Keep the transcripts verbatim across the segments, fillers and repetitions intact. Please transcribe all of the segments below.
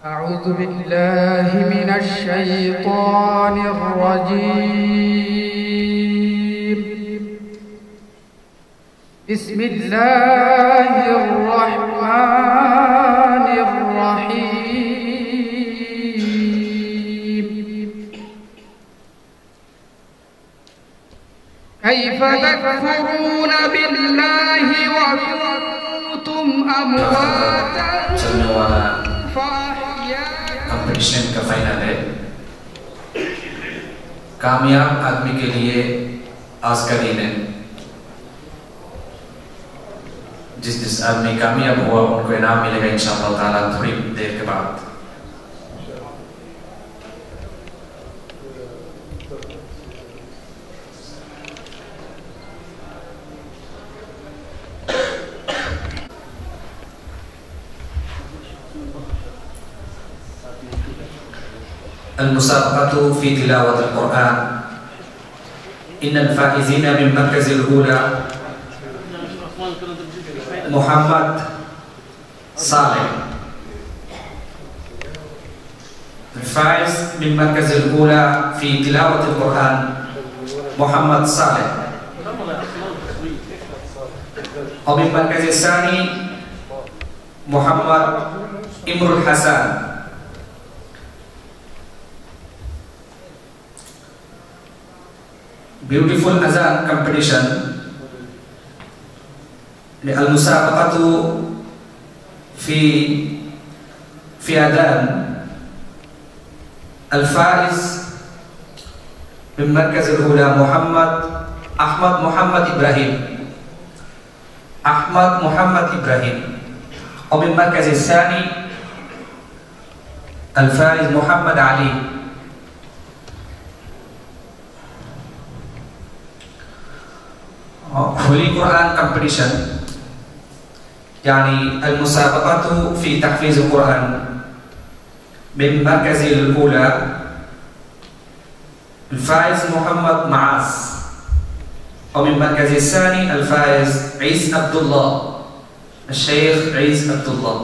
أعوذ بالله من الشيطان الرجيم. بسم الله الرحمن الرحيم. كيف تكفرون بالله وكنتم أمواتا कंपटीशन का फाइनल है। कामयाब आदमी के लिए आज का दिन है। जिस जिस आदमी कामयाब हुआ उनको इनाम मिलेगा इंशाअल्लाह ताला थोड़ी देर के बाद। المسابقة في تلاوة القرآن. إن الفائزين من مركز الأولى محمد صالح. الفائز من مركز الأولى في تلاوة القرآن محمد صالح. ومن مركز الثاني محمد إمر الحسن. Beautiful azan competition. المسابقة في في أذان. الفائز من مركز الأولى محمد أحمد محمد إبراهيم. أحمد محمد إبراهيم. ومن مركز الثاني الفائز محمد علي. Holy Quran competition यानी المسابقة في تحفيظ القرآن من مركز الأولى الفائز محمد معاذ. ومن مركز الثاني الفائز عيسى عبد الله الشيخ عيسى عبد الله.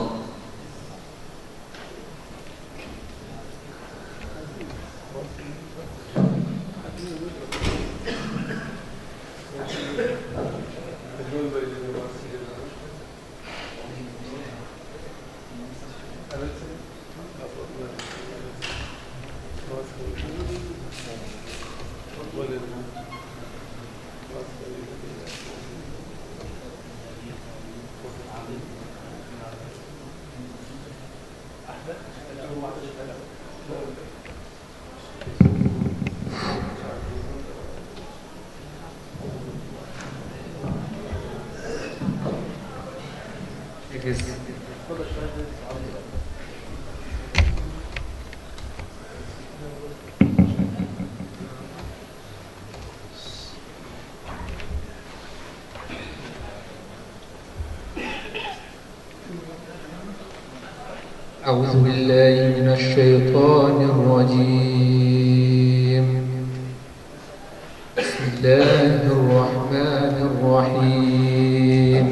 أعوذ بالله من الشيطان الرجيم. بسم الله الرحمن الرحيم.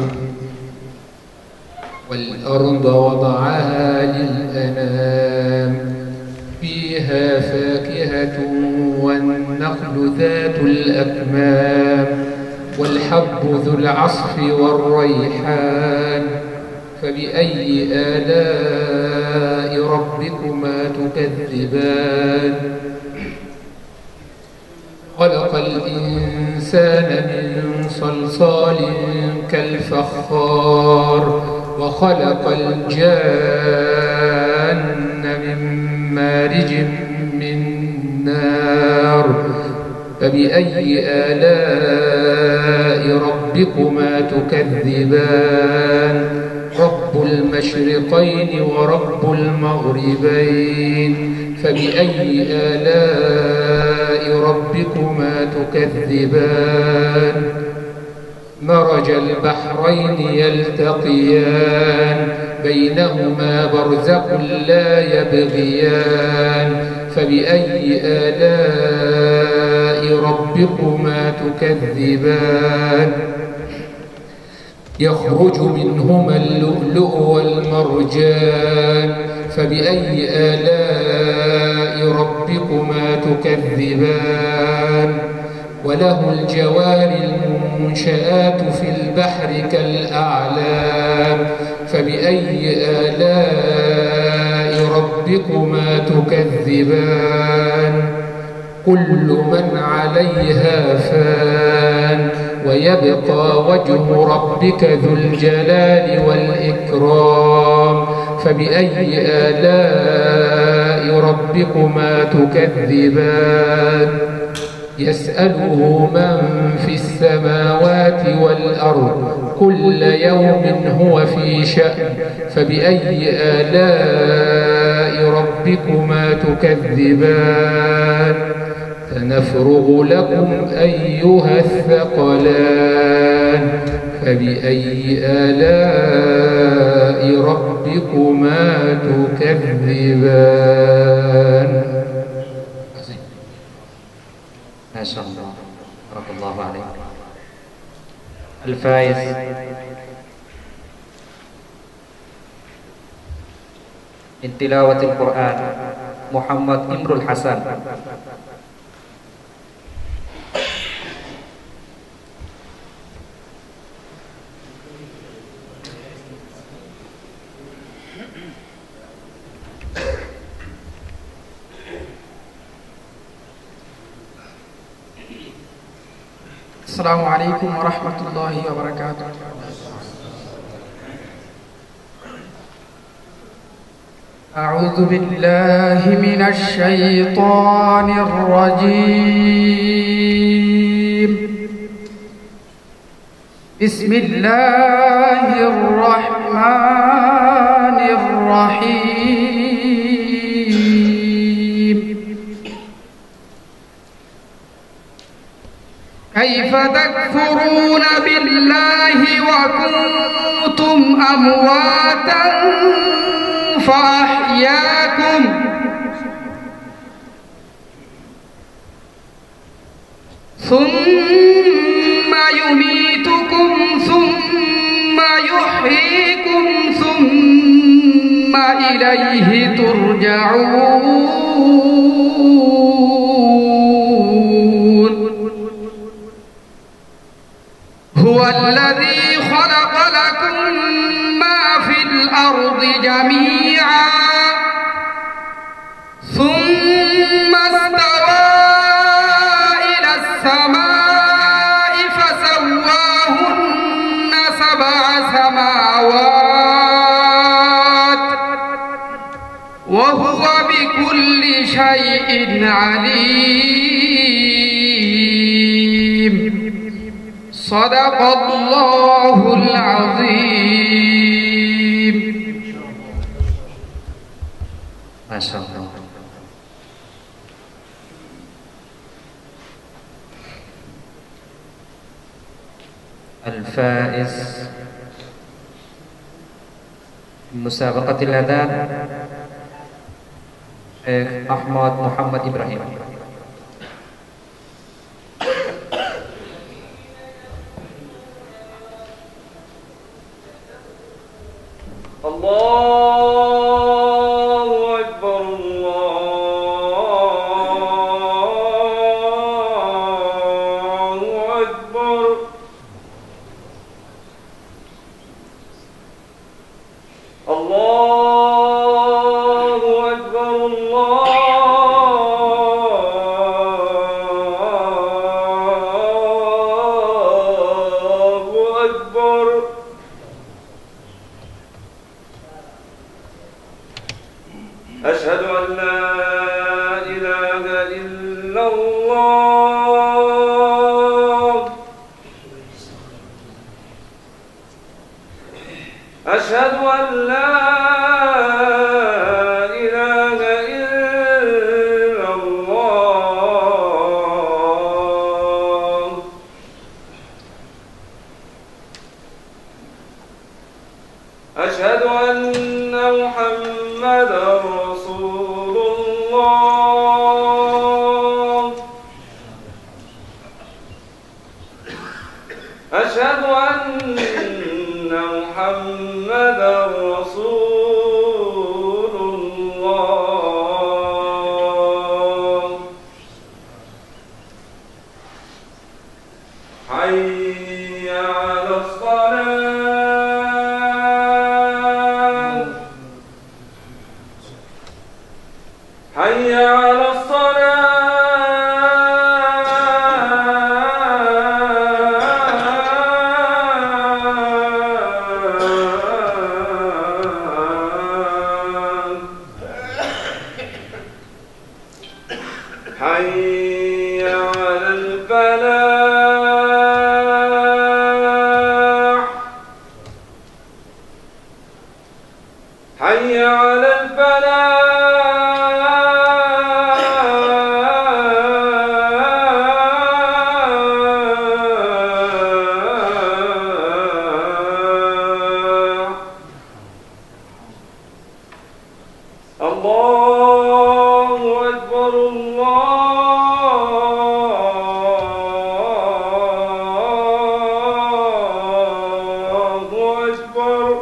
والأرض وضعها للأنام فيها فاكهة والنخل ذات الأكمام والحب ذو العصف والريحان. فبأي آلاء ربكما تكذبان. خلق الإنسان من صلصال كالفخار وخلق الجان من مارج من نار. فبأي آلاء ربكما تكذبان. رب المشرقين ورب المغربين. فبأي آلاء ربكما تكذبان. مرج البحرين يلتقيان بينهما برزخ لا يبغيان. فبأي آلاء ربكما تكذبان. يخرج منهما اللؤلؤ والمرجان فبأي آلاء ربكما تكذبان وله الجوار المنشآت في البحر كالأعلام فبأي آلاء ربكما تكذبان كل من عليها فان ويبقى وجه ربك ذو الجلال والإكرام فبأي آلاء ربكما تكذبان يسأله من في السماوات والأرض كل يوم هو في شأن فبأي آلاء ربكما تكذبان سنفرغ لكم أيها الثقلان فبأي آلاء ربكما تكذبان. ما شاء الله بارك الله عليك. الفائز من تلاوة القرآن محمد إمر الحسن. السلام عليكم ورحمة الله وبركاته. أعوذ بالله من الشيطان الرجيم. بسم الله الرحمن الرحيم. كيف تكفرون بالله وكنتم أمواتا فأحياكم ثم يميتكم ثم يحييكم ثم إليه ترجعون. هو الذي خلق لكم ما في الأرض جميعا ثم استوى إلى السماء فسواهن سبع سماوات وهو بكل شيء عليم. صدق الله العظيم. ما شاء الله. الفائز مسابقة الأذان شيخ أحمد محمد إبراهيم. الله أكبر الله أكبر. الله أكبر الله أكبر. أشهد أن لا إله إلا الله. أشهد أن لا إله إلا الله. أشهد أن محمدا رسول الله. أشهد أن محمدا رسول حي على الصلاة حي على الفلاح حي على الفلاح. الله أكبر الله أكبر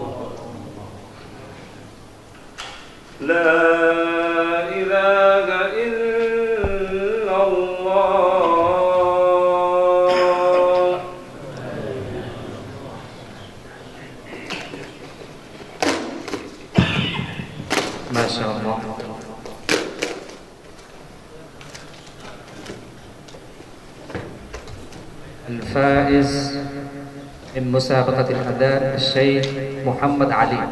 لا إله إلا الله. ما شاء الله. الفائز من مسابقة الأذان الشيخ محمد علي.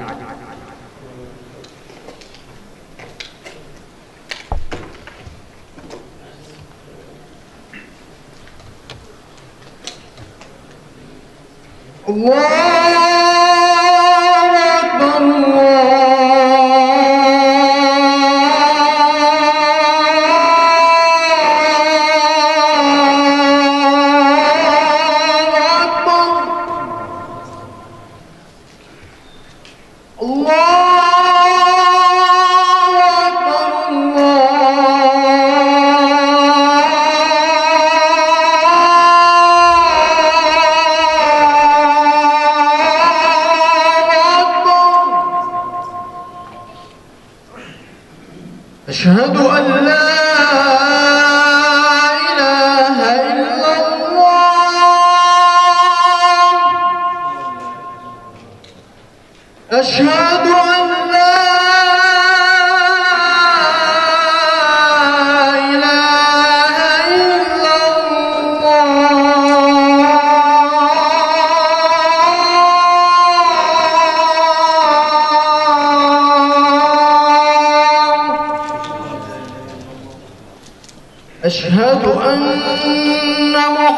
أشهد أن لا إله إلا الله. أشهد أن لا إله إلا الله. أشهد أن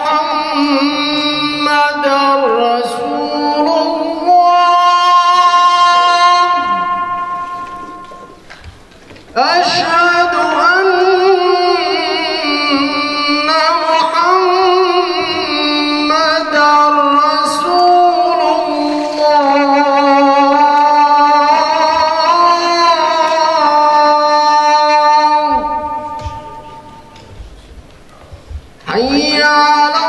محمدًا رسول الله. أشهد أن محمدًا رسول الله. حي على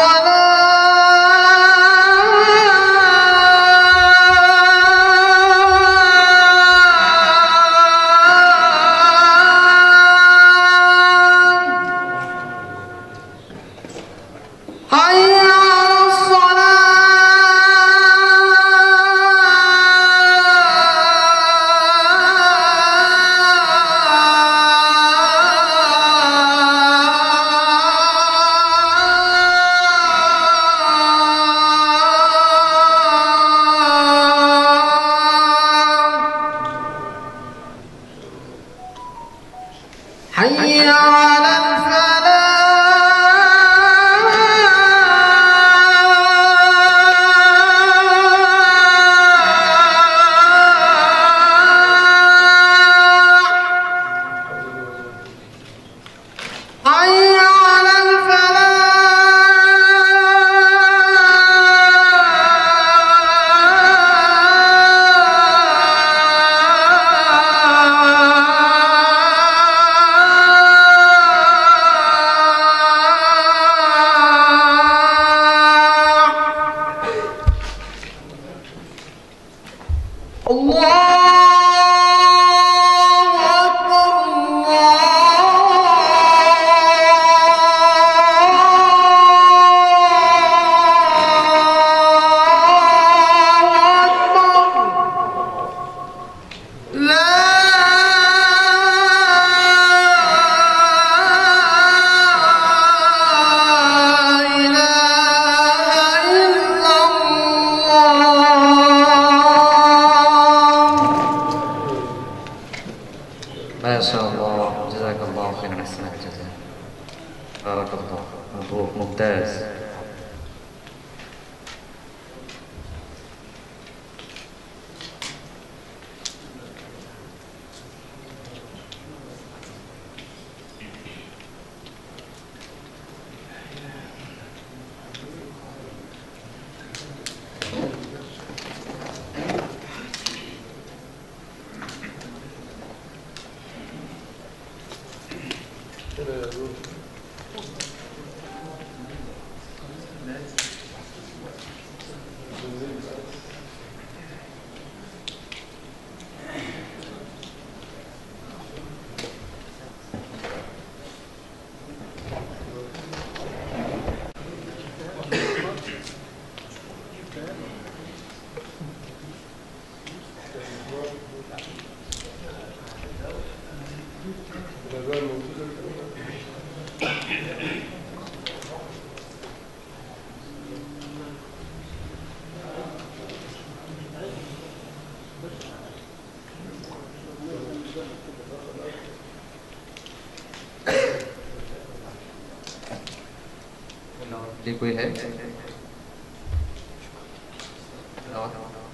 الصلاة. حي على الصلاة. حي على الفلاح. حي على الفلاح. Masya Allah, jazakallah khairan hasanah jazak. Barakallah, mabruk, mumtaz. Đi quy hết. Đó.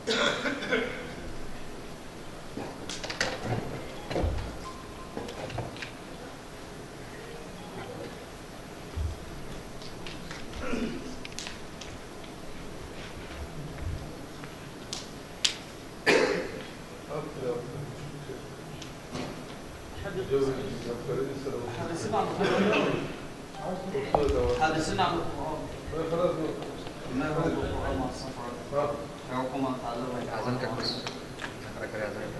هذا سنة عن القرآن. ما هو القرآن مع السفر؟ يعقوب ما تعلم. أذان كبس. نقرأ كذا أذان.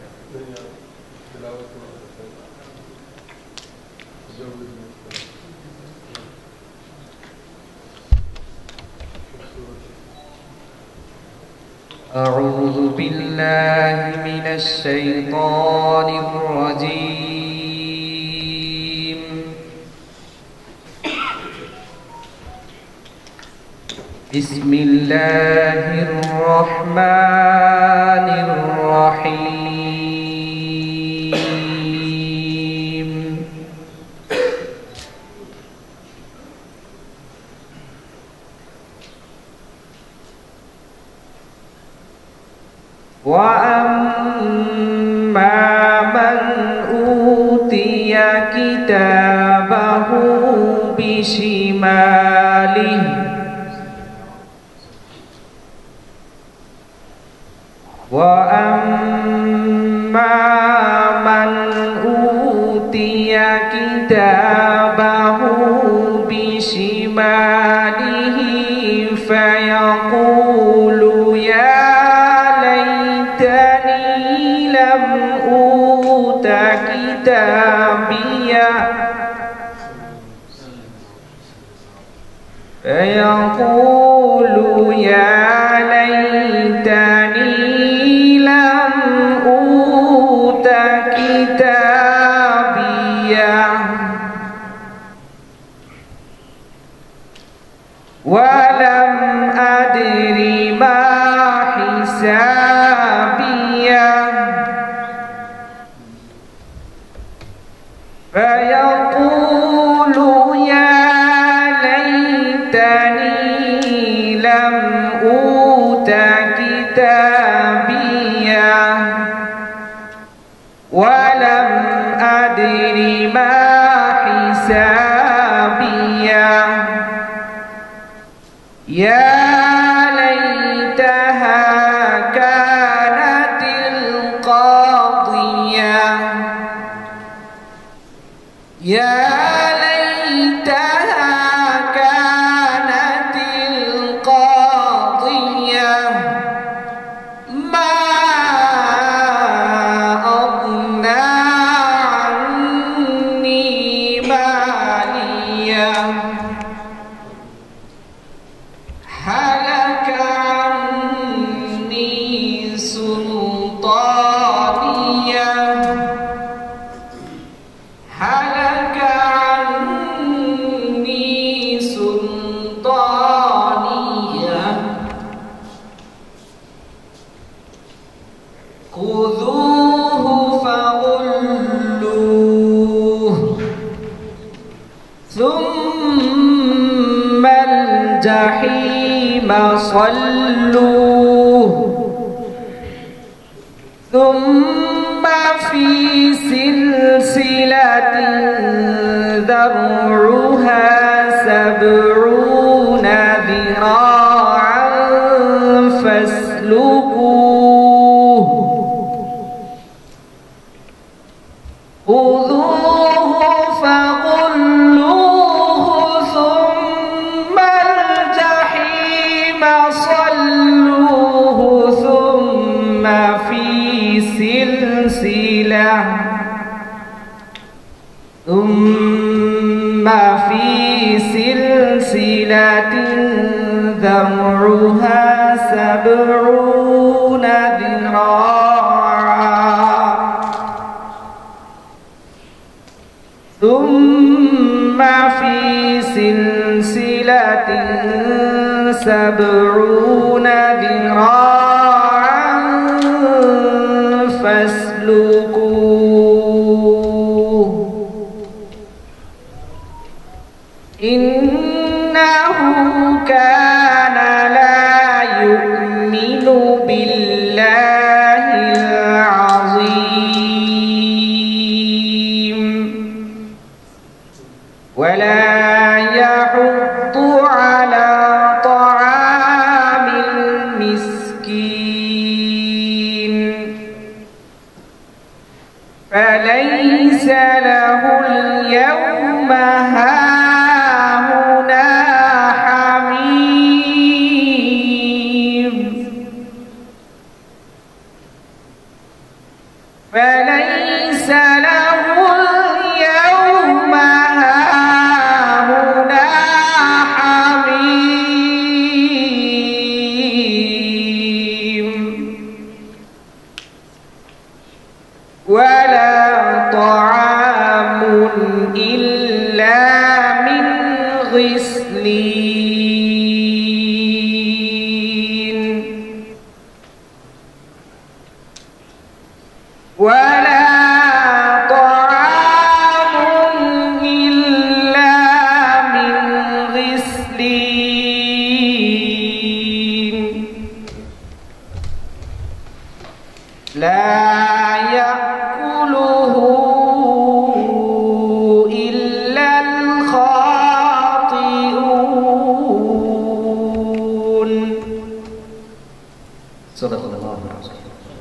أعوذ بالله من الشيطان الرجيم. بسم الله الرحمن الرحيم. وأما من أوتي كتابه بشماله وأما من أوتي كتابه بشماله فيقول يا ليتني لم أوت كتابيه فيقول يا ليتني لم أوت كتابيه ولم أدر ما حسابيه فيقول يا ليتني لم أوت كتابيه ولم أدر ما حسابيه يا ليتها كانت القاضية يا ليتها كانت القاضية ما أغنى عني مالية هلك عني سلطانية هلك صلوه ثم في سلسلة ذرعها سبعون ذراعا فاسلكوه خذوه فغلوه ثم الجحيم صلوه ثم في سلسلة ثم في سلسلة ذرعها سبعون ذراعا ثم في سلسلة سبعون ذراعا فاسلكوه إنه كان لا يؤمن بالله العظيم ولا يحض على طعام المسكين فليس له اليوم هاهنا حميم فليس له اليوم هاهنا حميم ولا طعام إلا من غسلين ولا طعام إلا من غسلين لا يأكله إلا الخاطئون. صدق الله العظيم.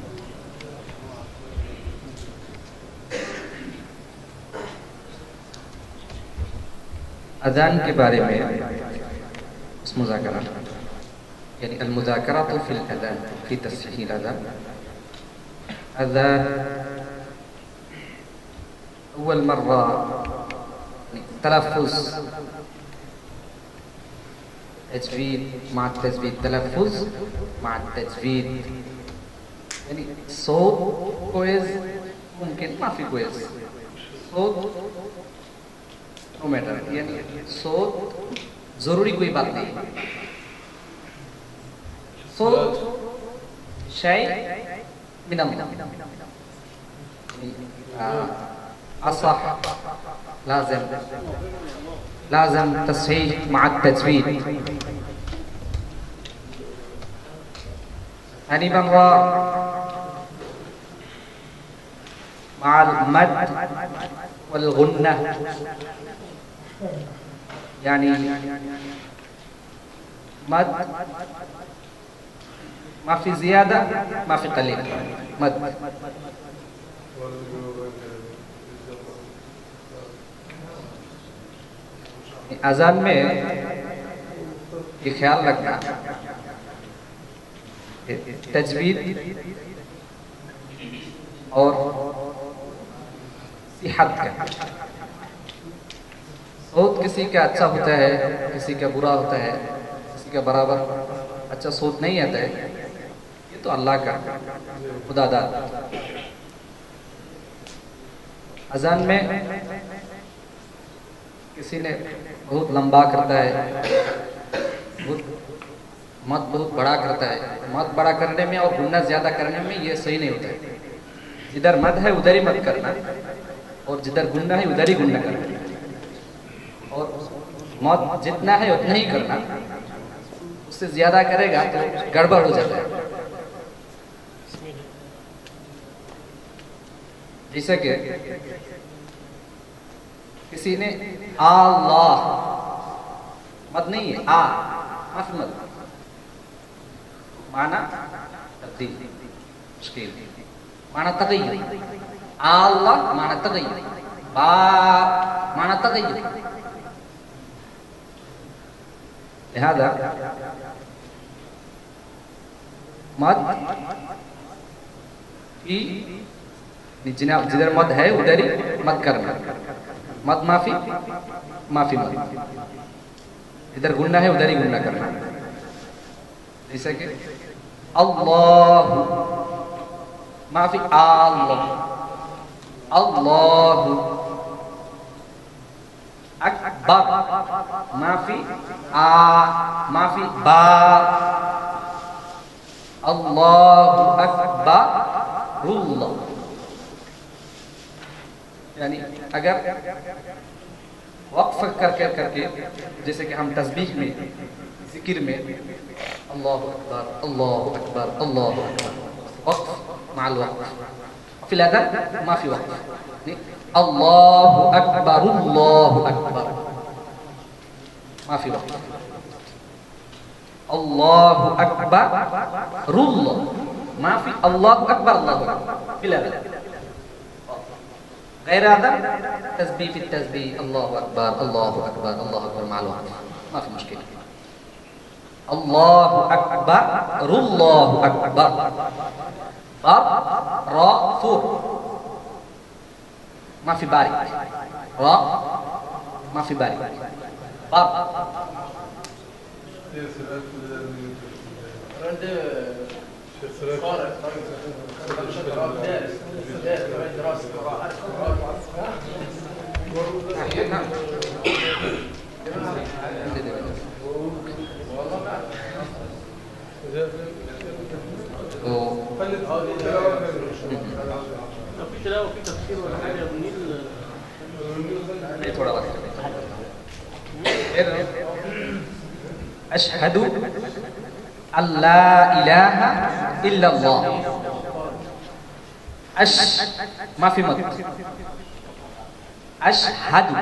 अज़ान के बारे में उस मुज़ाकरा यानी अल-मुज़ाकरा तो फिल अज़ान फी तस्हीह अज़ान अज़ान अव्वल मर्रा तलफ़्फ़ुज़ तजवीद मा तजवीद तलफ़्फ़ुज़ मा तजवीद यानी सौत कोइज़ मुमकिन माफ़ी कोइज़ सौत नो मैटर यानी सोच जरूरी कोई बात नहीं सोच शय मिनम असह लाज़िम लाज़िम तस्हीह मअ तजवीद यानी बमरा मअल मद वल गुन्ना यानी मद माफी ज़ियादा माफी कलील मद अज़ान में ये ख्याल रखना तजवीद और सिहत का सोच किसी का अच्छा होता है किसी का बुरा होता है किसी का बराबर अच्छा सोच नहीं आता है ये तो अल्लाह का खुदादाद। अज़ान में किसी ने बहुत लंबा करता है बहुत मत बहुत बड़ा करता है मत बड़ा करने में और गुन्ना ज़्यादा करने में ये सही नहीं होता है। जिधर मत है उधर ही मत करना और जिधर गुन्ना है उधर ही गुन्ना करना और मौत जितना है उतना ही करना उससे ज्यादा करेगा तो गड़बड़ हो जाता है। जैसे कि किसी ने अल्लाह मत नहीं है, आ माफी मत माना तब्दील मुश्किल, माना तगय्युर, अल्लाह माना तगय्युर, बा माना तगय्युर। लिहाजा मद की जिधर मद है उधर ही मत करना, मत माफी माफी मत, इधर गुन्ना है उधर ही गुन्ना करना। जैसे कि अल्लाह माफी अल्लाह, अल्लाह अकबर माफी आ माफी बा, अल्लाहु अकबरुल्लाह। यानी अगर वक्फ करके करके जैसे कि हम तस्बीह में जिक्र में अल्लाहु अकबर अल्लाहु अकबर अल्लाहु अकबर, वक्फ माल वक्फ, फिल अदन माफी वक्फ, अल्लाहु अकबर अल्लाहु अकबर माफी वक्फ, अल्लाहु अकबर रुल्लाह माफी अल्लाहु अकबर अल्लाहु अकबर फिल अदन। गैर अदन तस्बीह फिल तस्बीह अल्लाहु अकबर अल्लाहु अकबर अल्लाहु अकबर माल वक्फ माफी मुश्किल, अल्लाहु अकबर रुल्लाहु अकबर अब रा फुर माफी बारी, रा माफी बारी अब थोड़ा वक्त अशहदु अल्ला इलाहा इल्लल्लाह, अश माफी मत, अशहदु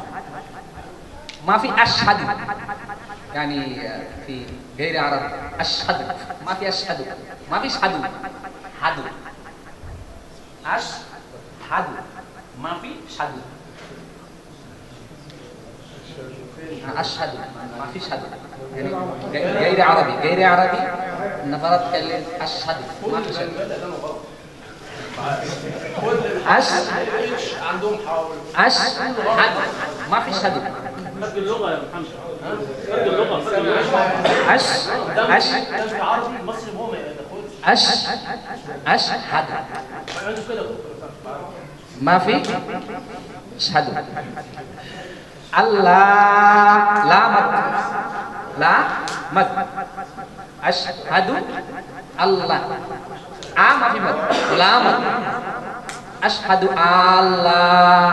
माफी अशहदु यानी في غير عرب अशहदु माफी अशहदु माफी अशहदु हदु अशहदु माफी अशहदु अशहदु माफी अशहदु يعني غير عربي غير عربي نفرت تكلم أشهد ما في شيء أش عندهم حاول أشهد ما في شهد فرق اللغة يا محمد، فرق اللغة فرق اللغة أش أش في عربي مصري هو ما يدخلش أش أشهد عنده كده ما في أشهد الله لا مت لا مت أشهد الله آ ما في مت لا مت أشهد الله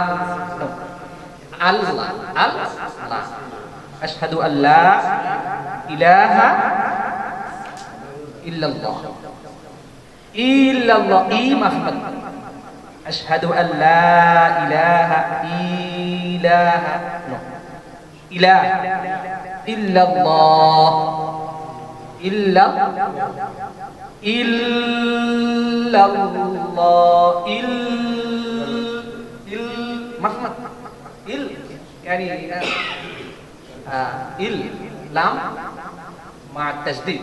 الله الله أشهد أن لا إله إلا الله إلا الله إي ما في مت أشهد أن لا إله إله إله إلا الله إلا إلا الله إل إل مفهوم إل يعني آه إل لام مع التشديد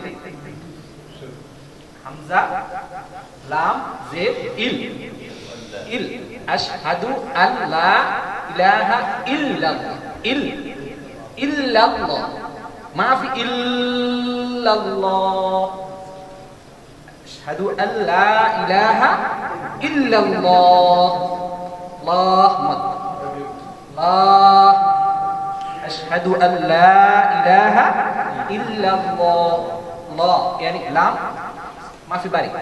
حمزة لام زيد إل إل أشهد أن لا إله إلا الله إل إلا الله ما في إلا الله أشهد أن لا إله إلا الله الله مد الله أشهد أن لا إله إلا الله الله يعني لام ما في بارك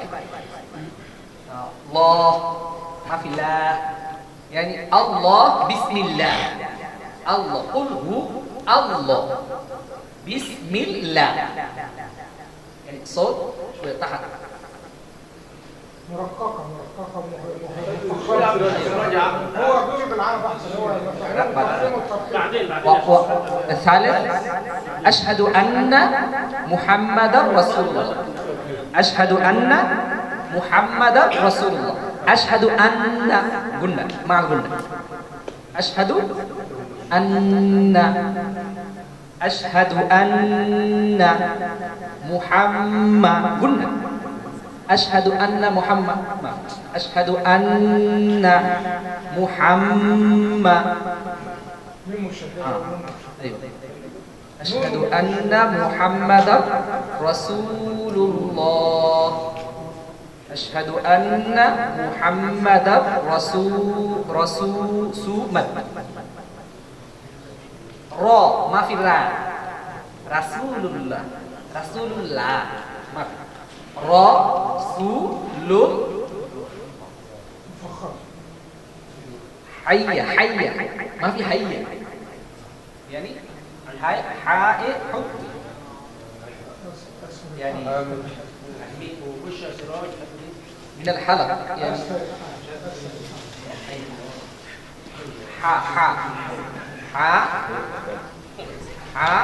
الله ما في لا يعني الله بسم الله الله قل هو الله Bismillah. Yani صوت تحت. مرققة مرققة هو بيقول بالعربي أحسن هو الثالث أشهد أن محمدا رسول الله. أشهد أن محمدا رسول الله. أشهد أن قلنا مع قلنا أشهد أن أشهد أن محمد قلنا أشهد أن محمد أشهد أن محمد أشهد أن محمدا رسول الله. أشهد أن محمدا رسول رسول سومد را ما في را رسول الله رسول الله ما في رسول حي حي ما في حي يعني حي حاء حب يعني من الحلق يعني حاء حاء حاء حاء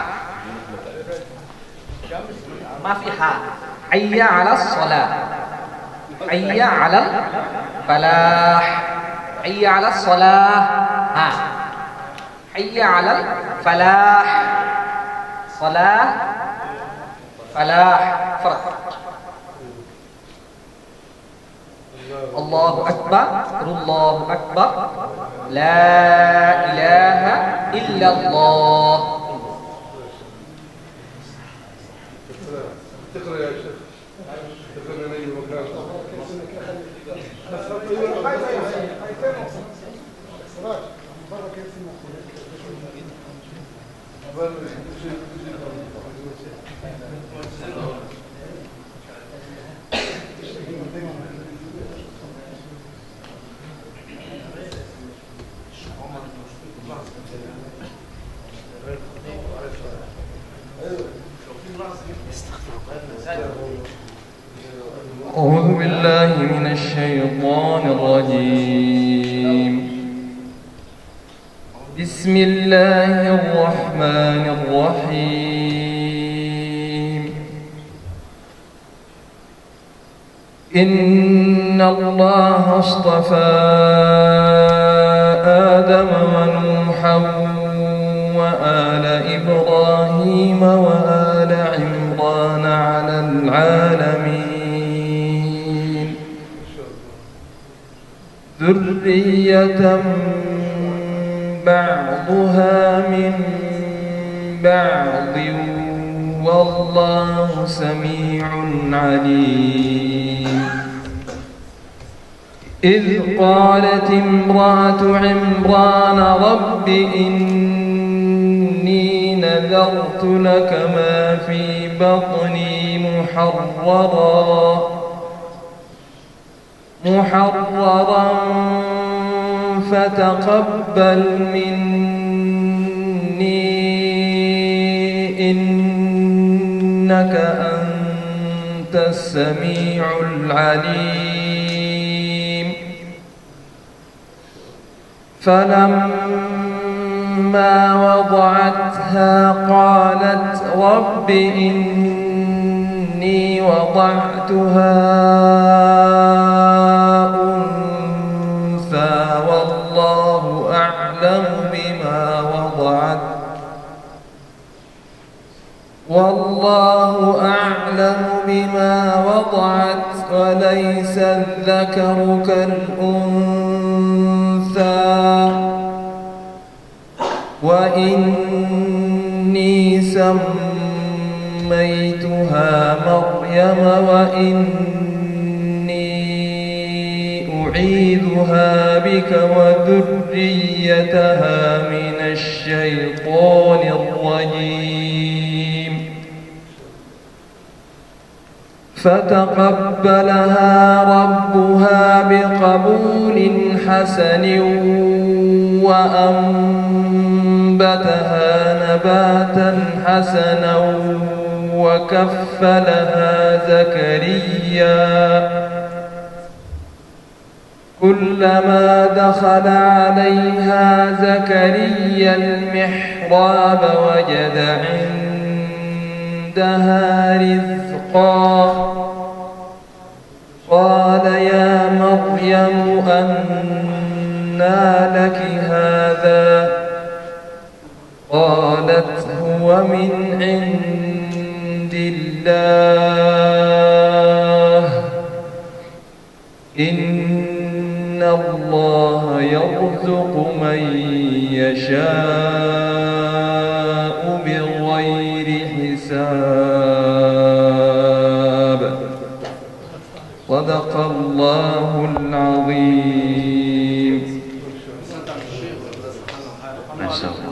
ما في حاء. حي على الصلاة حي على الفلاح حي على الصلاة ها حي على الفلاح صلاة فلاح فرق. الله أكبر الله أكبر لا إله إلا الله. تقرأ يا شيخ تقرأ لي المكان أعوذ بالله من الشيطان الرجيم. بسم الله الرحمن الرحيم. إن الله اصطفى آدم ونوحا وآل إبراهيم وآل عمران على العالمين ذرية بعضها من بعض والله سميع عليم. إذ قالت امرأة عمران رب إني نذرت لك ما في بطني محررا محررا فتقبل مني إنك أنت السميع العليم. فلما وضعتها قالت رب إني وضعتها أنثى والله أعلم بما وضعت والله أعلم بما وضعت وليس الذكر كالأنثى وإني سميتها مريم وإني أعيذها بك وذريتها من الشيطان الرجيم. فتقبلها ربها بقبول حسن وأنبتها نباتا حسنا وكفلها زكريا كلما دخل عليها زكريا المحراب وجد عندها رزقا قال يا مريم أنى لك هذا قالت هو من عند الله إن الله يرزق من يشاء بغير حساب صدق الله العظيم. ما شاء الله.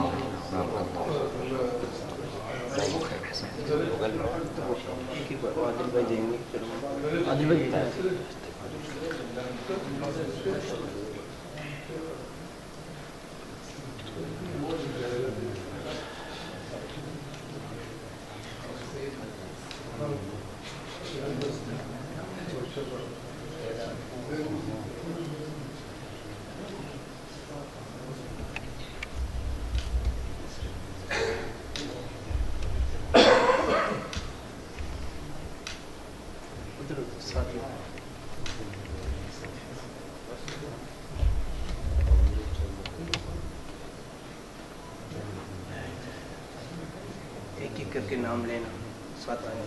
एक एक करके नाम लेना साथ आने।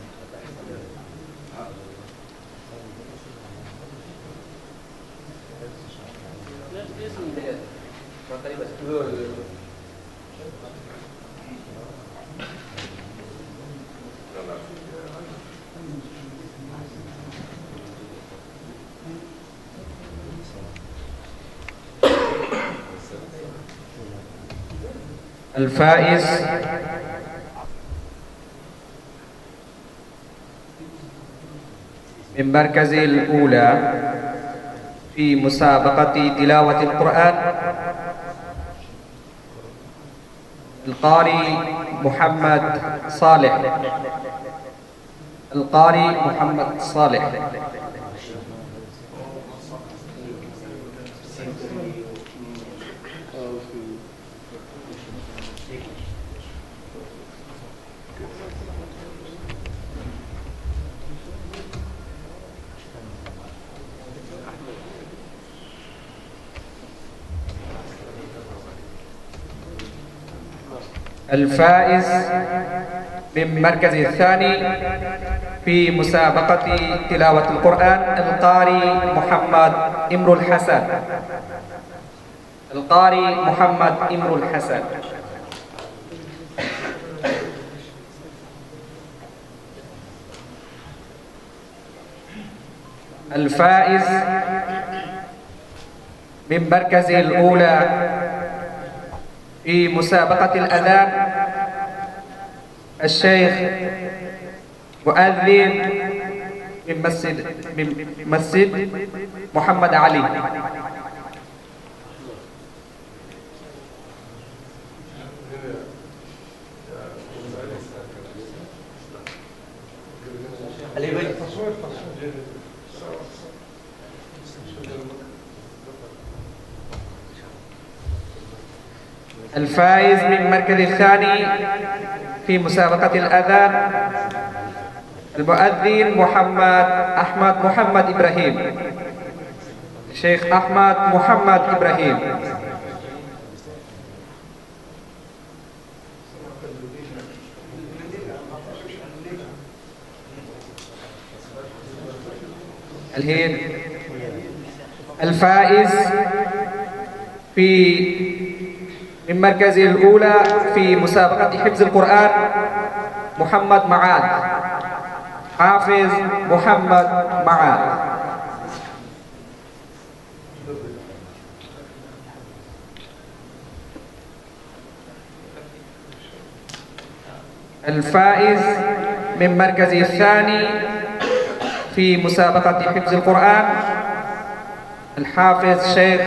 الفائز من مركز الأولى في مسابقة تلاوة القرآن القارئ محمد صالح. القارئ محمد صالح. الفائز من مركز الثاني في مسابقة تلاوة القرآن القارئ محمد إمرو الحسن. القارئ محمد إمرو الحسن. الفائز من مركز الأولى في مسابقة الأذان الشيخ مؤذن من مسجد من مسجد محمد علي. الفائز من المركز الثاني في مسابقة الأذان المؤذن محمد أحمد محمد إبراهيم. الشيخ أحمد محمد إبراهيم. الهين. الفائز في من مركز الأولى في مسابقة حفظ القرآن محمد معاذ. حافظ محمد معاذ. الفائز من مركز الثاني في مسابقة حفظ القرآن الحافظ شيخ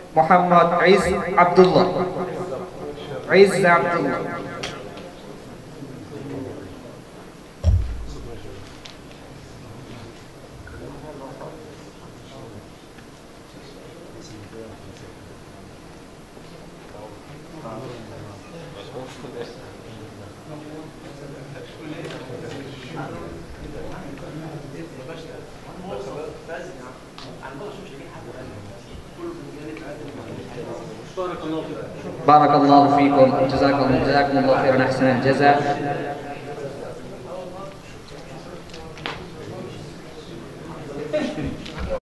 محمد عز عبد الله. عز عبد الله. بارك الله فيكم، جزاكم جزاكم الله خيرا، أحسن الجزاء.